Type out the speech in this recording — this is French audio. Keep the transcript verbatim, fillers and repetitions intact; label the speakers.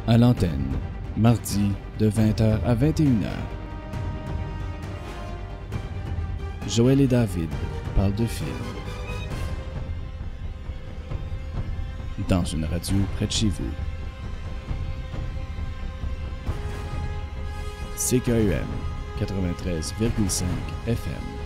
Speaker 1: À l'antenne, mardi de vingt heures à vingt et une heures. Joël et David parlent de films. Dans une radio près de chez vous. C K U M quatre-vingt-treize virgule cinq F M.